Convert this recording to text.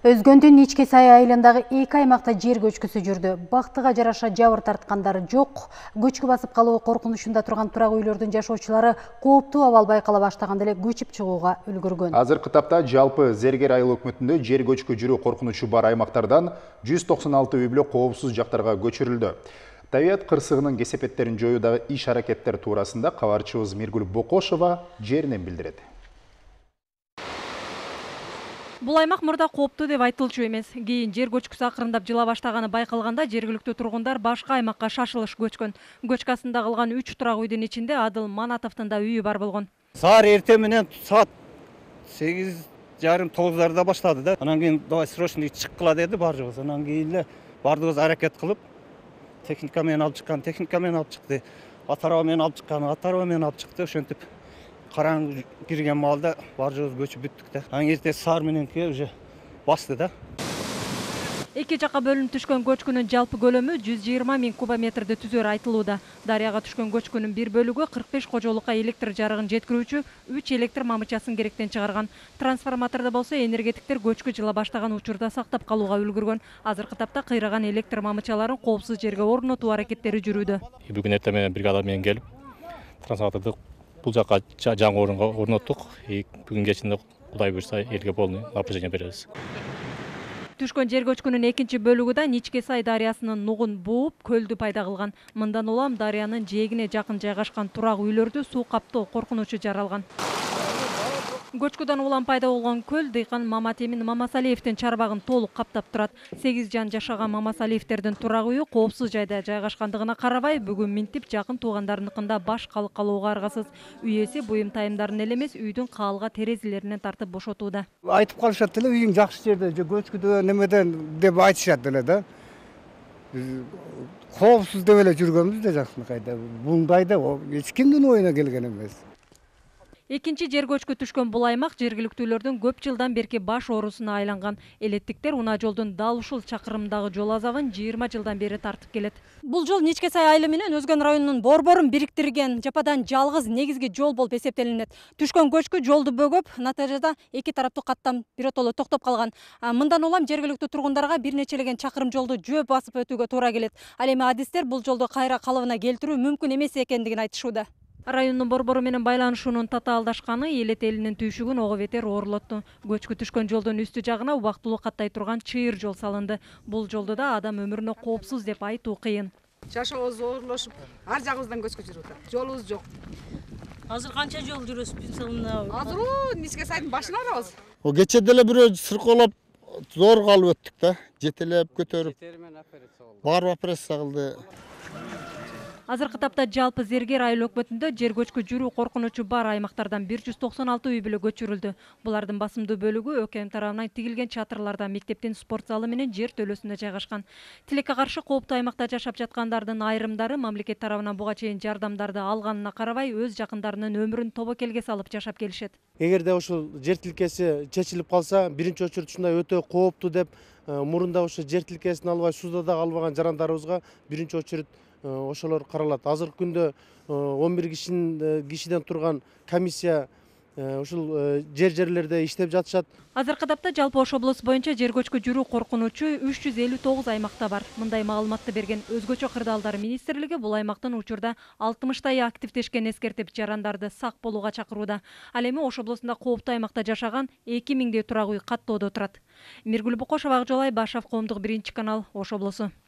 Өзгөндүн ички сай айылындагы 2 аймакта жер көчкүсү жүрдү. Бактыга жараша жабыр тарткандары жок. Көчкү басып калуу коркунучунда турган турак үйлөрдүн жашоочулары кооптуу абал байкала баштаганда эле көчүп чыгууга үлгүргөн. Азыркы тапта жалпы Зергер айыл өкмөтүндө жер көчкү жүрүү коркунучу бар аймактардан 196 үй бүлө коопсуз жактарга көчүрүлдү. Табият кырсыгынын кесепеттерин жоюудагы иш-аракеттер туурасында кабарчыбыз Миргүл Бокошова жеринен билдирет. Бул аймак мурда кооптуу деп айтылчу эмес. Кийин жер көчкүсү акырындап жыла баштаганы байкалганда жергиликтүү тургундар башка аймакка шашылыш көчкөн. Көчкасында калган 3 турак үйдүн ичинде Адыл Манатовдун да үйү бар болгон. Саар эртең менен саат 8:30-9:00 баштады да. Анан кийин давай срочный чыккыла деди баарыбыз. Анан кийин эле баардыгыбыз аракет кылып техника менен алып чыккан, техника менен алып чыкты. Ат араба менен алып чыккан, ат араба менен алып чыкты. Ошентип караңгы кирген маалда баарыбыз көчүп бүттүк да. Анан эртең саар мененки уже басты да. Эки жакка бөлүнүп түшкөн көчкүнүн жалпы көлөмү 120 000 кубометрди түзөр айтылууда. Дарыяга түшкөн көчкүнүн бир бөлүгү 45 кожолукка электр жарыгын жеткирүүчү 3 электр мамычасын керектен чыгарган. Трансформатордо болсо энергетиктер көчкү жыла баштаган учурда сактап калууга үлгүргөн. Азыркы тапта кыйраган электр мамычаларын коопсуз жерге орнотуу аракеттери жүрүүдө. Бүгүн эртең менен бригада менен келип трансформаторду бул жака жаңы орунга орноттук. Бүгүн кечинде Кудай буйрса элге полный напряжение беребиз. Түшкөн жер көчкүнүн экинчи бөлүгү да Ничке сай дарыясынын нугун бууп, көлдү пайда кылган. Мындан улам дарыянын жээгине жакын жайгашкан турак үйлөрдү суу каптоо коркунучу жаралган. Көчкүдөн улам пайда болгон көл дыйкан Маматемин Мамасалиевдин чарбагын толук каптап турат. 8 жан жашаган Мамасалиевдердин турак үйү коопсуз жайда жайгашкандыгына карабай, бүгүн минтип жакын туугандарыныкында баш калып калууга аргасыз. Үй ээси буюм тайымдарын эле эмес, үйдүн каалга терезелеринен тартып бошотууда. Айтып калышат эле үйүң жакшы жерде, же көчкүдө немеден деп айтышат эле да. Коопсуз деп эле жүргөнбүз да жакшынакайда. Бундайда эч кимдин оюна келген эмес. Экинчи жер көчкү түшкөн бул аймак жергиликтүүлөрдүн көп жылдан берки баш оорусуна айланган. Элеттиктер унаа жолдун дал ушул чакырымдагы жол азабын 20 жылдан бери тартып келет. Бул жол Ничке сай айылы менен Өзгөн районунун борборун бириктирген жападан жалгыз негизги жол болуп эсептелинет. Түшкөн көчкү жолду бөгөп, натыйжада эки тараптуу каттам биротоло токтоп калган. Мындан улам жергиликтүү тургундарга бир нечелеген чакырым жолду жөө басып өтүүгө туура келет. Ал эми адистер бул жолду кайра калыбына келтирүү мүмкүн эмес экендигин айтышууда. Райондун борбору менен байланышуунун татаалдашканы элет элинин түйшүгүн ого бетер оорлотту. Көчкү түшкөн жолдун үстү жагына убактылуу каттай турган чыйыр жол салынды. Бул жолду да адам өмүрүнө коопсуз деп айтуу кыйын. Жашообуз оорлошуп, ар жагыбыздан көчкү жүрүп атат. Жолубуз жок. Азыр канча жол жүрөсүз? Азыр Ничке сайдын башына барабыз. Кече деле бирөө сыркоолоп зор калып өттүк да. Жетелеп көтөрүп. Барып операция кылды. Азыркы тапта жалпы Зергер айыл өкмөтүндө жер көчкү жүрүү коркунучу бар аймактардан 196 үй бүлө көчүрүлдү. Булардын басымдуу бөлүгү ÖKM тарабынан тигилген чатырларда, мектептин спорт залы менен жер төлөсүндө жайгашкан. Тилекке каршы кооптуу аймакта жашап жаткандардын айрымдары мамлекет тарабынан буга чейин жардамдарды алганына карабай, өз жакындарынын өмүрүн тобокелге салып жашап келишет. Эгерде ушул жер тилкеси чечилип калса, биринчи очередь ушундай өтө кооптуу деп мурунда ушу жер тилкесин албай сууда да калбаган жарандарыбызга биринчи очередь ошолор каралат. Азыркы күндө 11 кишиден турган комиссия ушул жерлерде иштеп жатышат. Азыркы тапта жалпы Ош облусу боюнча жер көчкү жүрүү коркунучу 359 аймакта бар. Мындай маалыматты берген Өзгөчө кырдаалдар министрлиги бул аймактын учурда 60-тай активдешкен эскертип, жарандарды сак болууга чакырууда. Ал эми Ош облусунда кооптуу аймакта жашаган 2000 турак үй каттоодо турат. Миргүл Бокошова, Ак Жолай, Башов, Коомдук, 1 канал, Ош облусу.